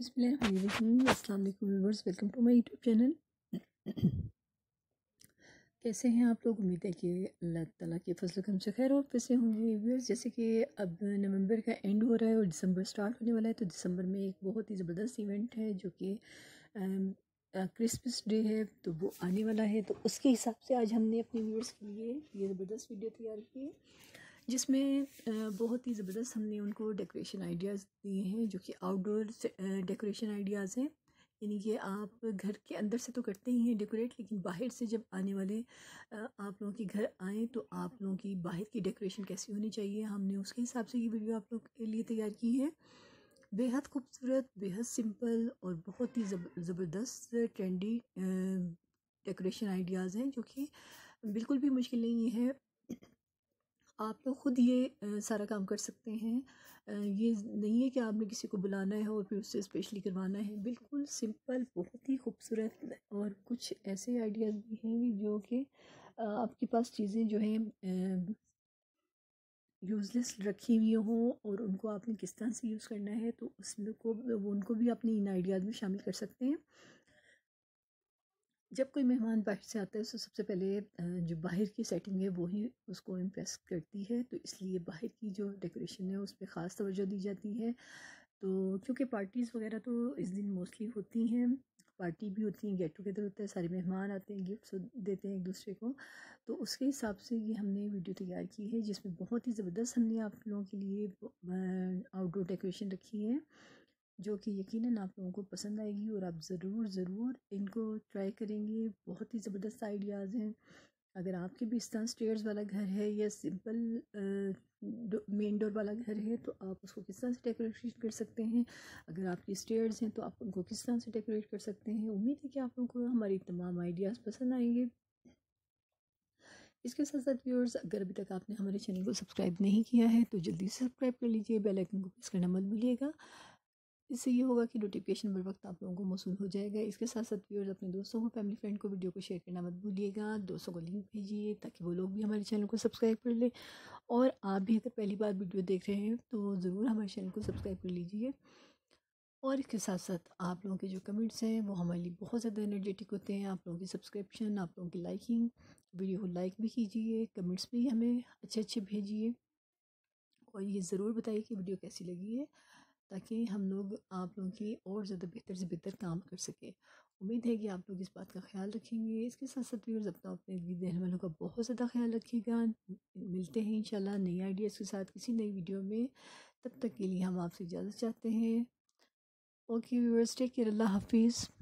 बिस्मिल्लाहिर्रहमानिर्रहीम। अस्सलाम वालेकुम viewers, welcome to my YouTube channel. कैसे हैं आप लोग? उम्मीद है कि अल्लाह ताला के फजल करम से खैर और पैसे होंगे व्यूअर्स। जैसे कि अब नवंबर का एंड हो रहा है और दिसंबर स्टार्ट होने वाला है, तो दिसंबर में एक बहुत ही ज़बरदस्त इवेंट है जो कि क्रिसमस डे है, तो वो आने वाला है। तो उसके हिसाब से आज हमने अपने व्यूअर्स के लिए ये ज़बरदस्त वीडियो तैयार की है, जिसमें बहुत ही ज़बरदस्त हमने उनको डेकोरेशन आइडियाज़ दिए हैं, जो कि आउटडोर डेकोरेशन आइडियाज़ हैं। यानी कि आप घर के अंदर से तो करते ही हैं डेकोरेट, लेकिन बाहर से जब आने वाले आप लोगों के घर आएँ तो आप लोगों की बाहर की डेकोरेशन कैसी होनी चाहिए, हमने उसके हिसाब से ये वीडियो आप लोग के लिए तैयार की है। बेहद खूबसूरत, बेहद सिंपल और बहुत ही ज़बरदस्त ट्रेंडी डेकोरेशन आइडियाज़ हैं, जो कि बिल्कुल भी मुश्किल नहीं है। आप लोग ख़ुद ये सारा काम कर सकते हैं। ये नहीं है कि आपने किसी को बुलाना है और फिर उससे स्पेशली करवाना है। बिल्कुल सिंपल, बहुत ही खूबसूरत और कुछ ऐसे आइडियाज़ भी हैं जो कि आपके पास चीज़ें जो हैं यूज़लेस रखी हुई हों और उनको आपने किस तरह से यूज़ करना है, तो उसको उनको भी अपने इन आइडियाज़ में शामिल कर सकते हैं। जब कोई मेहमान बाहर से आता है तो सबसे पहले जो बाहर की सेटिंग है वो ही उसको इम्प्रेस करती है, तो इसलिए बाहर की जो डेकोरेशन है उस पर ख़ास तवज्जो दी जाती है। तो क्योंकि पार्टीज़ वगैरह तो इस दिन मोस्टली होती हैं, पार्टी भी होती है, गेट टुगेदर होता है, सारे मेहमान आते हैं, गिफ्ट्स देते हैं एक दूसरे को। तो उसके हिसाब से ये हमने वीडियो तैयार की है, जिसमें बहुत ही ज़बरदस्त हमने आप लोगों के लिए आउटडोर डेकोरेशन रखी है, जो कि यकीनन आप लोगों को पसंद आएगी और आप ज़रूर इनको ट्राई करेंगे। बहुत ही ज़बरदस्त आइडियाज़ हैं। अगर आपके भी इस तरह स्टेयर्स वाला घर है या सिंपल मेन डोर वाला घर है, तो आप उसको किस तरह से डेकोरेशन कर सकते हैं। अगर आपकी स्टेयर्स हैं तो आप उनको किस तरह से डेकोरेट कर सकते हैं। उम्मीद है कि आप लोगों को हमारी तमाम आइडियाज़ पसंद आएंगे। इसके साथ साथ व्यूअर्स, अगर अभी तक आपने हमारे चैनल को सब्सक्राइब नहीं किया है तो जल्दी से सब्सक्राइब कर लीजिए, बेल आइकन को प्रेस करना मत भूलिएगा। इससे ये होगा कि नोटिफिकेशन बर वक्त आप लोगों को मौसूल हो जाएगा। इसके साथ साथ व्यूअर्स, अपने दोस्तों को, फैमिली फ्रेंड को वीडियो को शेयर करना मत भूलिएगा। दोस्तों को लिंक भेजिए ताकि वो लोग भी हमारे चैनल को सब्सक्राइब कर ले। और आप भी अगर पहली बार वीडियो देख रहे हैं तो ज़रूर हमारे चैनल को सब्सक्राइब कर लीजिए। और इसके साथ साथ आप लोगों के जो कमेंट्स हैं वो हमारे लिए बहुत ज़्यादा एनर्जेटिक होते हैं। आप लोगों की सब्सक्रिप्शन, आप लोगों की लाइकिंग, वीडियो को लाइक भी कीजिए, कमेंट्स भी हमें अच्छे अच्छे भेजिए और ये ज़रूर बताइए कि वीडियो कैसी लगी है, ताकि हम लोग आप लोगों की और ज़्यादा बेहतर से बेहतर काम कर सकें। उम्मीद है कि आप लोग इस बात का ख्याल रखेंगे। इसके साथ साथ व्यूअर्स, अपने देने वालों का बहुत ज़्यादा ख्याल रखिएगा। मिलते हैं इंशाल्लाह नई आइडियाज़ के साथ किसी नई वीडियो में। तब तक के लिए हम आपसे इजाज़त चाहते हैं। ओके व्यूअर्स, टेक केयर, अल्लाह हाफिज़।